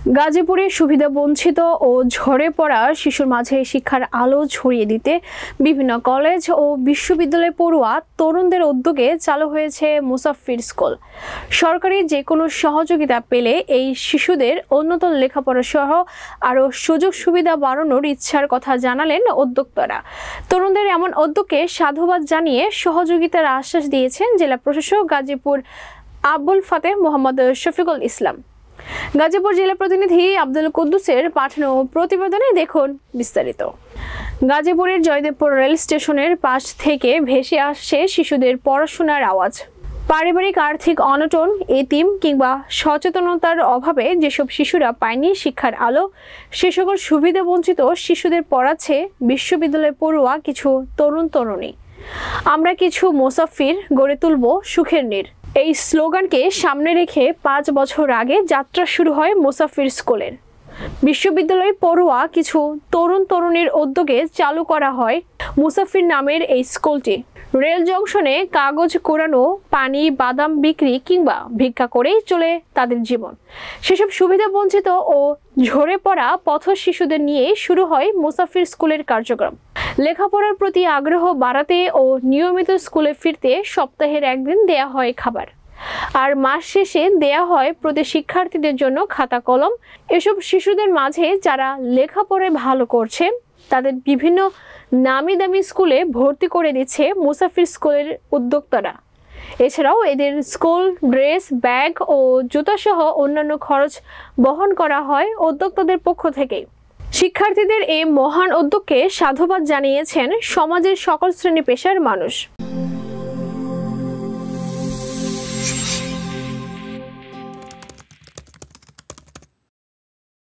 গাজীপুরে সুবিধাবঞ্চিত ও ঝরে পড়া শিশুর মাঝে শিক্ষার আলো ছড়িয়ে দিতে বিভিন্ন কলেজ ও বিশ্ববিদ্যালয় পড়ুয়া তরুণদের উদ্যোগে চালু হয়েছে মুসাফির স্কুল। সরকারি যে কোনো সহযোগিতা পেলে এই শিশুদের উন্নত লেখাপড়া সহ আরও সুযোগ সুবিধা বাড়ানোর ইচ্ছার কথা জানালেন উদ্যোক্তারা। তরুণদের এমন উদ্যোগকে সাধুবাদ জানিয়ে সহযোগিতার আশ্বাস দিয়েছেন জেলা প্রশাসক গাজীপুর আবুল ফাতেহ মোহাম্মদ শফিকুল ইসলাম। গাজীপুর জেলা প্রতিনিধি আব্দুল কুদ্দুসের পাঠানো প্রতিবেদনে দেখুন বিস্তারিত। গাজীপুরের জয়দেবপুর রেল স্টেশনের পাশ থেকে ভেসে আসছে শিশুদের পড়াশোনার আওয়াজ। পারিবারিক আর্থিক অনটন, এতিম কিংবা সচেতনতার অভাবে যেসব শিশুরা পায়নি শিক্ষার আলো, সে সকল সুবিধাবঞ্চিত শিশুদের পড়াচ্ছে বিশ্ববিদ্যালয় পড়ুয়া কিছু তরুণ তরুণী। আমরা কিছু মুসাফির, গড়ে তুলব সুখের নীড়। এই স্লোগানকে সামনে রেখে 5 বছর আগে যাত্রা শুরু হয় মুসাফির স্কুলের। বিশ্ববিদ্যালয় পড়ুয়া কিছু তরুণ তরুণীর উদ্যোগে চালু করা হয় মুসাফির নামের এই স্কুলটি। রেল জংশনে কাগজ কুড়ানো, পানি, বাদাম বিক্রি কিংবা ভিক্ষা করেই চলে তাদের জীবন। সেসব সুবিধাবঞ্চিত ও ঝরে পড়া পথ শিশুদের নিয়ে শুরু হয় মুসাফির স্কুলের কার্যক্রম। লেখাপড়ার প্রতি আগ্রহ বাড়াতে ও নিয়মিত স্কুলে ফিরতে সপ্তাহের একদিন দেয়া হয় খাবার, আর মাস শেষে দেয়া হয় প্রতি শিক্ষার্থীদের জন্য খাতা কলম। এসব শিশুদের মাঝে যারা লেখাপড়ায় ভালো করছে তাদের বিভিন্ন নামি দামি স্কুলে ভর্তি করে দিচ্ছে মুসাফির স্কুলের উদ্যোক্তারা। এছাড়াও এদের স্কুল ড্রেস, ব্যাগ ও জুতা সহ অন্যান্য খরচ বহন করা হয় উদ্যোক্তাদের পক্ষ থেকে। শিক্ষার্থীদের এই মহান উদ্যোগকে সাধুবাদ জানিয়েছেন সমাজের সকল শ্রেণী পেশার মানুষ।